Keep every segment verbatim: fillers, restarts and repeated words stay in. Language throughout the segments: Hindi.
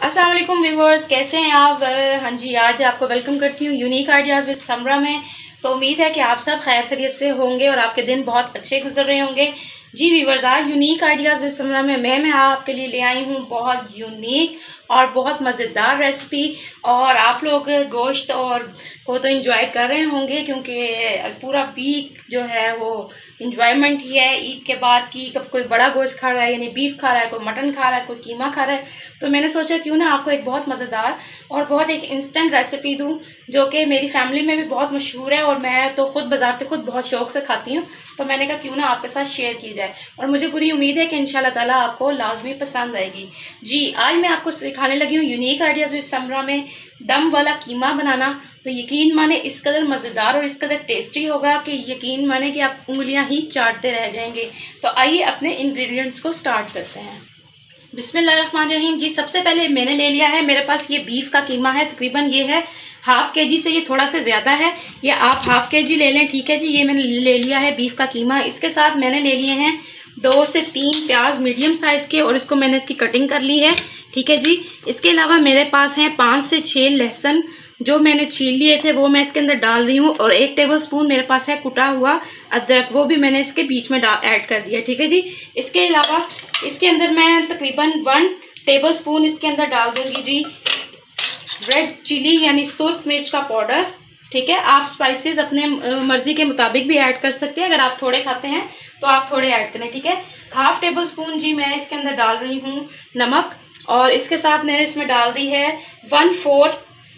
अस्सलाम वालेकुम व्यूअर्स, कैसे हैं आप। हाँ जी, आज आपको वेलकम करती हूँ यूनिक आइडियाज़ विद समरा में। तो उम्मीद है कि आप सब खैर खैरियत से होंगे और आपके दिन बहुत अच्छे गुजर रहे होंगे। जी व्यूअर्स, आज यूनिक आइडियाज़ विद समरा में मैं मैं आपके लिए ले आई हूँ बहुत यूनिक और बहुत मज़ेदार रेसिपी। और आप लोग गोश्त और को तो इंजॉय कर रहे होंगे क्योंकि पूरा वीक जो है वो इंजॉयमेंट ही है ईद के बाद की। कब कोई बड़ा गोश्त खा रहा है यानी बीफ खा रहा है, कोई मटन खा रहा है, कोई कीमा खा रहा है। तो मैंने सोचा क्यों ना आपको एक बहुत मज़ेदार और बहुत एक इंस्टेंट रेसिपी दूं जो कि मेरी फैमिली में भी बहुत मशहूर है और मैं तो खुद बाजार से खुद बहुत शौक से खाती हूँ। तो मैंने कहा क्यों ना आपके साथ शेयर की जाए और मुझे पूरी उम्मीद है कि इंशाल्लाह ताला आपको लाजमी पसंद आएगी। जी, आज मैं आपको सिखाने लगी हूँ यूनिक आइडियाज़ विद समरा में दम वाला कीमा बनाना। तो यकीन माने इस कदर मज़ेदार और इस कदर टेस्टी होगा कि यकीन माने कि आप उंगलियां ही चाटते रह जाएंगे। तो आइए अपने इंग्रेडिएंट्स को स्टार्ट करते हैं। बिस्मिल्लाहिर्रहमानिर्रहीम। जी, सबसे पहले मैंने ले लिया है, मेरे पास ये बीफ का कीमा है, तकरीबन ये है हाफ के जी से ये थोड़ा सा ज़्यादा है, ये आप हाफ के जी ले लें, ठीक है जी। ये मैंने ले लिया है बीफ का कीमा। इसके साथ मैंने ले लिए हैं दो से तीन प्याज मीडियम साइज़ के और इसको मैंने इसकी कटिंग कर ली है, ठीक है जी। इसके अलावा मेरे पास हैं पाँच से छः लहसुन जो मैंने छील लिए थे, वो मैं इसके अंदर डाल रही हूँ। और एक टेबलस्पून मेरे पास है कुटा हुआ अदरक, वो भी मैंने इसके बीच में ऐड कर दिया, ठीक है जी। इसके अलावा इसके अंदर मैं तकरीबन वन टेबलस्पून इसके अंदर डाल दूंगी जी रेड चिली यानी सुर्ख मिर्च का पाउडर, ठीक है। आप स्पाइसेस अपने मर्जी के मुताबिक भी ऐड कर सकते हैं, अगर आप थोड़े खाते हैं तो आप थोड़े ऐड करें, ठीक है। हाफ टेबल स्पून जी मैं इसके अंदर डाल रही हूँ नमक, और इसके साथ मैंने इसमें डाल दी है वन फोर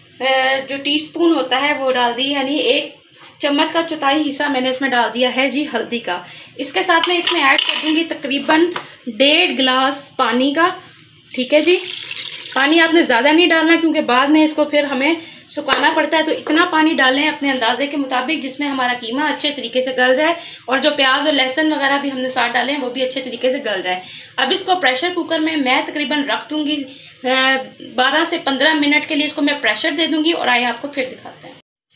जो टीस्पून होता है वो डाल दी, यानी एक चम्मच का चौथाई हिस्सा मैंने इसमें डाल दिया है जी हल्दी का। इसके साथ मैं इसमें ऐड कर दूंगी तकरीबन डेढ़ गिलास पानी का, ठीक है जी। पानी आपने ज़्यादा नहीं डालना क्योंकि बाद में इसको फिर हमें सुखाना पड़ता है, तो इतना पानी डालें अपने अंदाजे के मुताबिक जिसमें हमारा कीमा अच्छे तरीके से गल जाए और जो प्याज और लहसुन वगैरह भी हमने साथ डालें वो भी अच्छे तरीके से गल जाए। अब इसको प्रेशर कुकर में मैं तकरीबन रख दूंगी बारह से पंद्रह मिनट के लिए, इसको मैं प्रेशर दे दूंगी और आइए आपको फिर दिखाते हैं।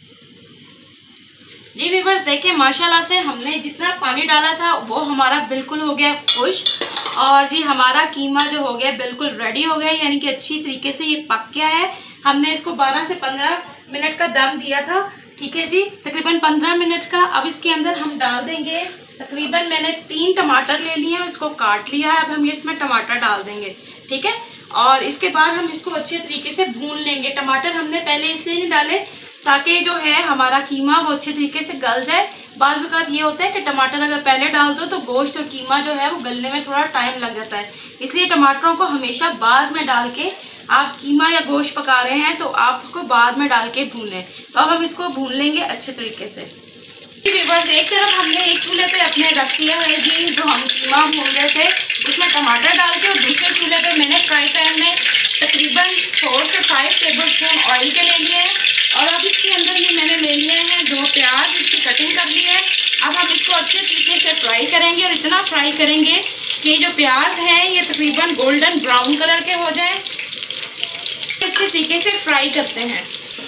जी व्यूअर्स, देखिए माशाल्लाह से हमने जितना पानी डाला था वो हमारा बिल्कुल हो गया खुश्क और जी हमारा कीमा जो हो गया बिल्कुल रेडी हो गया, यानी कि अच्छी तरीके से ये पक गया है। हमने इसको बारह से पंद्रह मिनट का दम दिया था, ठीक है जी, तकरीबन पंद्रह मिनट का। अब इसके अंदर हम डाल देंगे तकरीबन मैंने तीन टमाटर ले लिए हैं, इसको काट लिया है। अब हम इसमें टमाटर डाल देंगे, ठीक है। और इसके बाद हम इसको अच्छे तरीके से भून लेंगे। टमाटर हमने पहले इसलिए नहीं डाले ताकि जो है हमारा कीमा वो अच्छे तरीके से गल जाए। बाज़ औक़ात ये होता है कि टमाटर अगर पहले डाल दो तो गोश्त और कीमा जो है वो गलने में थोड़ा टाइम लग जाता है, इसलिए टमाटरों को हमेशा बाद में डाल के आप कीमा या गोश्त पका रहे हैं तो आप उसको बाद में डाल के भूनें। तो अब हम इसको भून लेंगे अच्छे तरीके से। व्यूअर्स, एक तरफ हमने एक चूल्हे पे अपने रख दिया है जी जो हम कीमा भून रहे थे उसमें टमाटर डाल के, और दूसरे चूल्हे पे मैंने फ्राई पैन में तकरीबन फोर से फाइव टेबल स्पून ऑयल के ले लिए हैं। और अब इसके अंदर ये मैंने ले लिए हैं दो प्याज, इसकी कटिंग कर ली है। अब हम इसको अच्छे तरीके से फ्राई करेंगे और इतना फ्राई करेंगे कि जो प्याज हैं ये तकरीबन गोल्डन ब्राउन कलर के हो जाएं। अच्छे तरीके से फ्राई करते हैं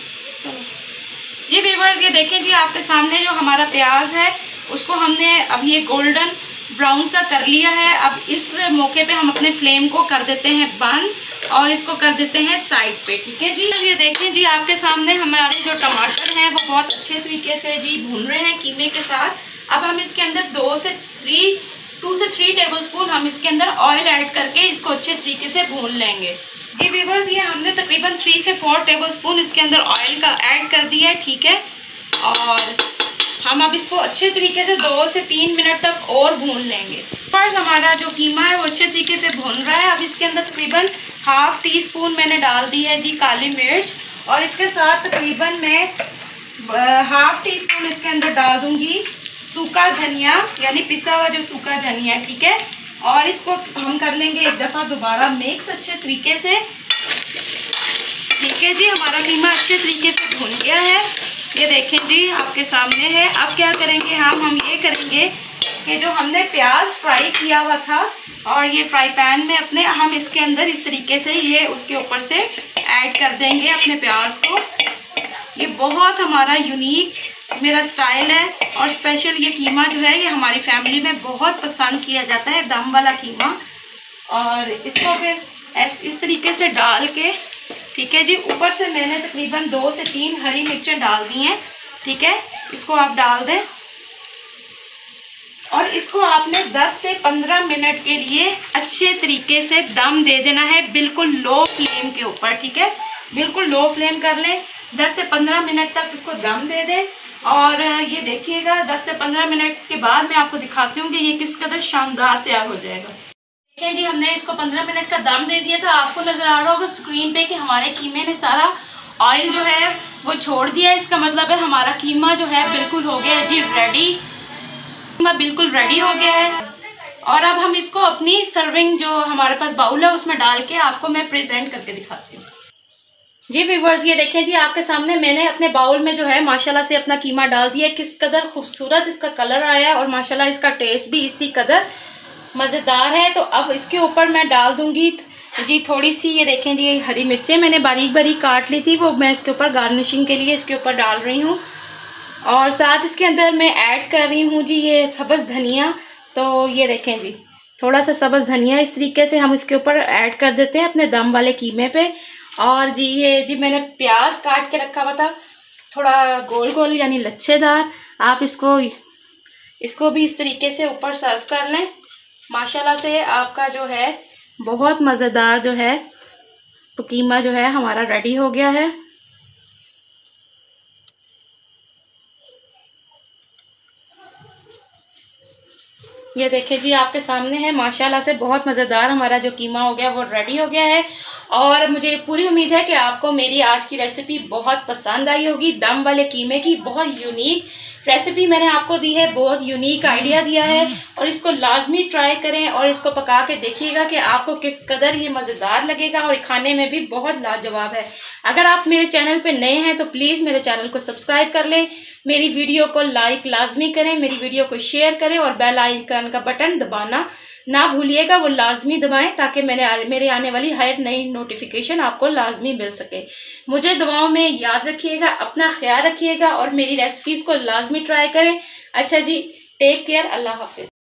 जी व्यूअर्स। ये देखें जी आपके सामने जो हमारा प्याज है उसको हमने अब ये गोल्डन ब्राउन सा कर लिया है। अब इस मौके पे हम अपने फ्लेम को कर देते हैं बंद और इसको कर देते हैं साइड पे, ठीक है जी। ये देखें जी आपके सामने हमारे जो टमाटर हैं वो बहुत अच्छे तरीके से जी भून रहे हैं कीमे के साथ। अब हम इसके अंदर दो से थ्री टू से थ्री टेबलस्पून हम इसके अंदर ऑयल ऐड करके इसको अच्छे तरीके से भून लेंगे जी व्यूअर्स। ये हमने तकरीबन थ्री से फोर टेबलस्पून इसके अंदर ऑयल का ऐड कर दिया है, ठीक है। और हम अब इसको अच्छे तरीके से दो से तीन मिनट तक और भून लेंगे। फर्स्ट हमारा जो कीमा है वो अच्छे तरीके से भून रहा है। अब इसके अंदर तकरीबन हाफ टी स्पून मैंने डाल दी है जी काली मिर्च, और इसके साथ तकरीबन मैं हाफ टी स्पून इसके अंदर डाल दूंगी सूखा धनिया यानी पिसा हुआ जो सूखा धनिया, ठीक है। और इसको हम कर लेंगे एक दफ़ा दोबारा मिक्स अच्छे तरीके से, ठीक है जी। हमारा कीमा अच्छे तरीके से भून गया है, ये देखें जी आपके सामने है। अब क्या करेंगे हम हम ये करेंगे कि जो हमने प्याज फ्राई किया हुआ था और ये फ्राई पैन में अपने हम इसके अंदर इस तरीके से ये उसके ऊपर से ऐड कर देंगे अपने प्याज को। ये बहुत हमारा यूनिक मेरा स्टाइल है और स्पेशल ये कीमा जो है ये हमारी फैमिली में बहुत पसंद किया जाता है, दम वाला कीमा। और इसको फिर ऐस इस तरीके से डाल के, ठीक है जी। ऊपर से मैंने तकरीबन दो से तीन हरी मिर्चें डाल दी हैं, ठीक है। इसको आप डाल दें और इसको आपने दस से पंद्रह मिनट के लिए अच्छे तरीके से दम दे देना है, बिल्कुल लो फ्लेम के ऊपर, ठीक है। बिल्कुल लो फ्लेम कर लें, दस से पंद्रह मिनट तक इसको दम दे दें। और ये देखिएगा दस से पंद्रह मिनट के बाद मैं आपको दिखाती हूँ कि ये किस कदर शानदार तैयार हो जाएगा। देखिए जी, हमने इसको पंद्रह मिनट का दम दे दिया था। आपको नज़र आ रहा होगा स्क्रीन पे कि हमारे कीमे ने सारा ऑयल जो है वो छोड़ दिया है। इसका मतलब है हमारा कीमा जो है बिल्कुल हो गया है जी रेडी। कीमा बिल्कुल रेडी हो गया है। और अब हम इसको अपनी सर्विंग जो हमारे पास बाउल है उसमें डाल के आपको मैं प्रेजेंट करके दिखाती हूँ। जी व्यूअर्स, ये देखें जी, आपके सामने मैंने अपने बाउल में जो है माशाल्लाह से अपना कीमा डाल दिया। किस कदर खूबसूरत इसका कलर आया है और माशाल्लाह इसका टेस्ट भी इसी कदर मज़ेदार है। तो अब इसके ऊपर मैं डाल दूंगी जी थोड़ी सी, ये देखें जी, हरी मिर्चें मैंने बारीक बारीक काट ली थी, वो मैं इसके ऊपर गार्निशिंग के लिए इसके ऊपर डाल रही हूँ। और साथ इसके अंदर मैं ऐड कर रही हूँ जी ये सब्ज़ धनिया। तो ये देखें जी, थोड़ा सा सब्ज़ धनिया इस तरीके से हम इसके ऊपर ऐड कर देते हैं अपने दम वाले कीमे पे। और जी ये जी मैंने प्याज काट के रखा हुआ था, थोड़ा गोल गोल यानी लच्छेदार। आप इसको इसको भी इस तरीके से ऊपर सर्व कर लें। माशाल्लाह से आपका जो है बहुत मज़ेदार जो है तो कीमा जो है हमारा रेडी हो गया है। ये देखिए जी, आपके सामने है, माशाल्लाह से बहुत मज़ेदार हमारा जो कीमा हो गया वो रेडी हो गया है। और मुझे पूरी उम्मीद है कि आपको मेरी आज की रेसिपी बहुत पसंद आई होगी। दम वाले कीमे की बहुत यूनिक रेसिपी मैंने आपको दी है, बहुत यूनिक आइडिया दिया है। और इसको लाजमी ट्राई करें और इसको पका के देखिएगा कि आपको किस कदर ये मज़ेदार लगेगा और खाने में भी बहुत लाजवाब है। अगर आप मेरे चैनल पे नए हैं तो प्लीज़ मेरे चैनल को सब्सक्राइब कर लें, मेरी वीडियो को लाइक लाजमी करें, मेरी वीडियो को शेयर करें और बेल आइकन का बटन दबाना ना भूलिएगा, वो लाजमी दबाएं ताकि मैंने मेरे आने वाली हर नई नोटिफिकेशन आपको लाजमी मिल सके। मुझे दुआओं में याद रखिएगा, अपना ख्याल रखिएगा और मेरी रेसिपीज़ को लाजमी ट्राई करें। अच्छा जी, टेक केयर, अल्लाह हाफिज़।